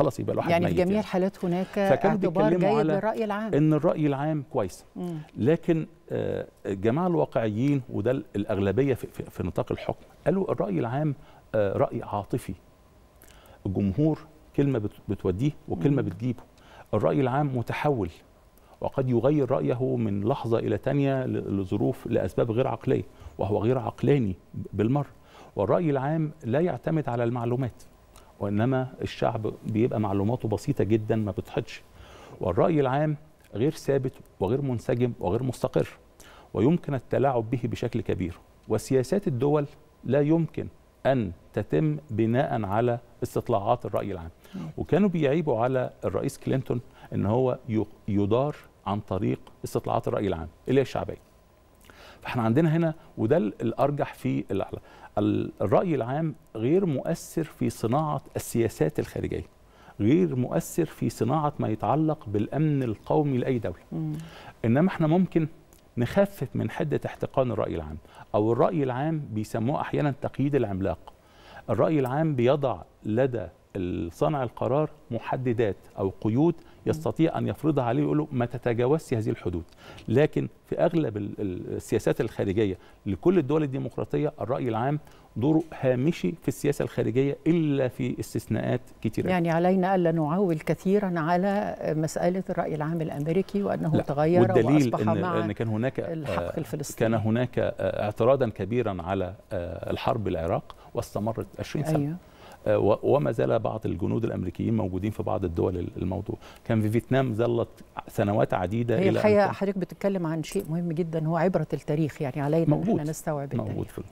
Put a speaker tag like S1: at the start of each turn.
S1: خلاص يبقى الواحد
S2: يعني
S1: ميت.
S2: في جميع الحالات هناك
S1: فكانوا
S2: اعتبار
S1: بيتكلموا
S2: جيد
S1: على
S2: للرأي العام،
S1: ان الرأي العام كويس. لكن الجماعه الواقعيين وده الاغلبيه في نطاق الحكم قالوا الرأي العام رأي عاطفي، الجمهور كلمه بتوديه وكلمه بتجيبه. الرأي العام متحول وقد يغير رأيه من لحظة إلى تانية لظروف لأسباب غير عقلية، وهو غير عقلاني بالمرة. والرأي العام لا يعتمد على المعلومات، وإنما الشعب بيبقى معلوماته بسيطة جدا ما بتحدش. والرأي العام غير ثابت وغير منسجم وغير مستقر، ويمكن التلاعب به بشكل كبير. وسياسات الدول لا يمكن أن تتم بناء على استطلاعات الرأي العام. وكانوا بيعيبوا على الرئيس كلينتون ان هو يدار عن طريق استطلاعات الرأي العام اللي هي الشعبية. فاحنا عندنا هنا وده الأرجح في الرأي العام غير مؤثر في صناعة السياسات الخارجية، غير مؤثر في صناعة ما يتعلق بالأمن القومي لأي دولة. إنما احنا ممكن نخفف من حدة احتقان الرأي العام، أو الرأي العام بيسموه أحيانا تقييد العملاق. الرأي العام بيضع لدى صانع القرار محددات أو قيود يستطيع أن يفرضها عليه، يقول له ما تتجاوزش هذه الحدود. لكن في أغلب السياسات الخارجية لكل الدول الديمقراطية الرأي العام دوره هامشي في السياسة الخارجية إلا في استثناءات كتيرة.
S2: يعني علينا ألا نعول كثيرا على مسألة الرأي العام الأمريكي وأنه تغير
S1: والدليل
S2: وأصبح مع
S1: إن كان هناك
S2: الحق الفلسطيني.
S1: كان هناك اعتراضا كبيرا على الحرب العراق واستمرت 20 سنة.
S2: أيوه.
S1: وما زال بعض الجنود الامريكيين موجودين في بعض الدول. الموضوع كان في فيتنام ظلت سنوات عديده.
S2: هي الحقيقه حضرتك بتتكلم عن شيء مهم جدا هو عبره التاريخ، يعني علينا ان احنا نستوعب التاريخ.